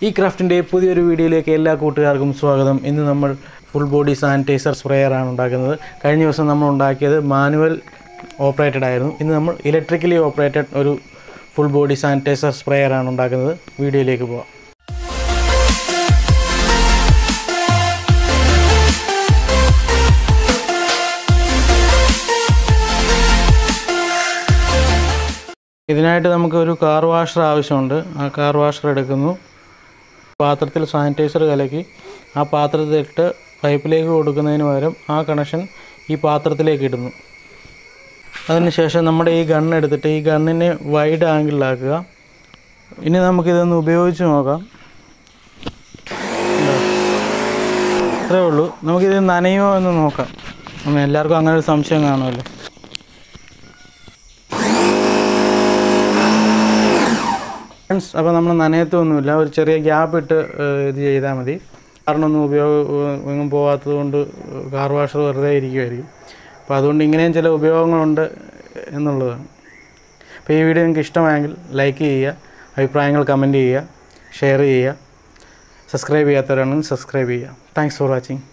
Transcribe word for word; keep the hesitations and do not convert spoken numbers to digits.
ഈ ക്രാഫ്റ്റിൻ്റെ പുതിയൊരു വീഡിയോയിലേക്ക് എല്ലാ കൂട്ടുകാർക്കും സ്വാഗതം. ഇന്ന് നമ്മൾ ഫുൾ ബോഡി സാനിറ്റൈസർ സ്പ്രേയറാണ് ഉണ്ടാക്കുന്നത്. കഴിഞ്ഞ ദിവസം നമ്മൾ ഉണ്ടാക്കിയത് മാനുവൽ ഓപ്പറേറ്റഡ് ആയിരുന്നു. ഇന്ന് നമ്മൾ ഇലക്ട്രിക്കലി ഓപ്പറേറ്റഡ് ഒരു ഫുൾ ബോഡി സാനിറ്റൈസർ സ്പ്രേയറാണ് ഉണ്ടാക്കുന്നത്. വീഡിയോയിലേക്ക് പോകാം. ഇതിനായിട്ട് നമുക്ക് ഒരു കാർ വാഷർ ആവശ്യമുണ്ട്. ആ കാർ വാഷർ എടുക്കുന്നു. പാത്രത്തിൽ സാനിറ്റൈസർ കലക്കി ആ പാത്രത്തിലിട്ട് പൈപ്പിലേക്ക് കൊടുക്കുന്നതിന് പകരം ആ കണക്ഷൻ ഈ പാത്രത്തിലേക്ക് ഇടുന്നു. അതിനുശേഷം നമ്മുടെ ഈ ഗണ്ണ് എടുത്തിട്ട് ഈ ഗണ്ണിനെ വൈഡ് ആംഗിളിലാക്കുക. ഇനി നമുക്കിതൊന്ന് ഉപയോഗിച്ച് നോക്കാം. അത്രേ ഉള്ളൂ. നമുക്കിത് നനയുമോ എന്ന് നോക്കാം. എല്ലാവർക്കും അങ്ങനെ ഒരു സംശയം കാണുമല്ലോ. അപ്പോൾ നമ്മൾ നനയത്തൊന്നുമില്ല, ഒരു ചെറിയ ഗ്യാപ്പ് ഇട്ട് ഇത് ചെയ്താൽ മതി. കാറിനൊന്നും ഉപയോഗം എങ്ങും പോകാത്തത് കൊണ്ട് കാർ വാഷർ വെറുതെ ഇരിക്കുമായിരിക്കും. അപ്പോൾ അതുകൊണ്ട് ഇങ്ങനെയും ചില ഉപയോഗങ്ങളുണ്ട് എന്നുള്ളതാണ്. അപ്പോൾ ഈ വീഡിയോ നിങ്ങൾക്ക് ഇഷ്ടമായെങ്കിൽ ലൈക്ക് ചെയ്യുക, അഭിപ്രായങ്ങൾ കമൻറ്റ് ചെയ്യുക, ഷെയർ ചെയ്യുക. സബ്സ്ക്രൈബ് ചെയ്യാത്തവരാണെങ്കിൽ സബ്സ്ക്രൈബ് ചെയ്യുക. Thanks for watching.